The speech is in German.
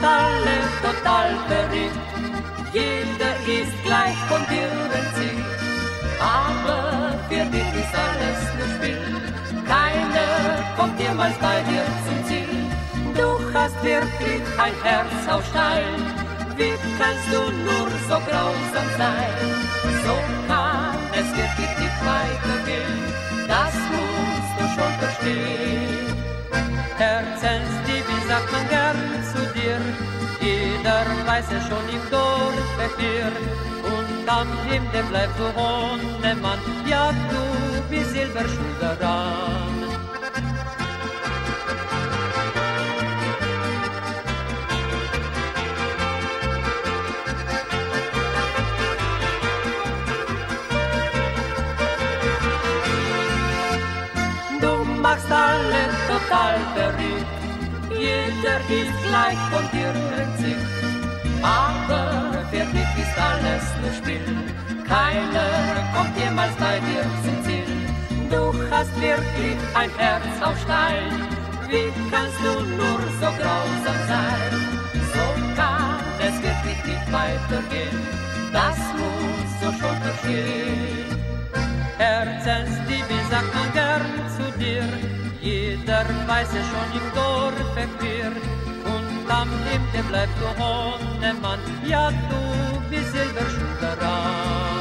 alle total verrückt. Jeder ist gleich von dir entzieht, aber für dich ist alles nur Spiel. Keiner kommt jemals bei dir zum Ziel. Du hast wirklich ein Herz aus Stein. Wie kannst du nur so grausam sein? So kann es wirklich nicht weitergehen. Das musst du schon verstehen. Herzensliebe sagt man gern zu dir. Jeder weiß es schon im Dorf hier. Und am Ende bleibst du ohne Mann. Ja, du bist selber schuld daran. Du machst alle total verrückt. Jeder ist gleich von dir entzückt. Aber für dich ist alles nur Spiel. Keiner kommt jemals bei dir zum Ziel. Du hast wirklich ein Herz aus Stein. Wie kannst du nur so grausam sein? So kann es wirklich nicht weitergehen. Das musst du schon verstehen. Herzensliebe sagt man gern zu dir. Jeder weiß es schon im Dorf hier. Und am Ende bleibst du ohne Mann. Ja, du bist selber schuld daran.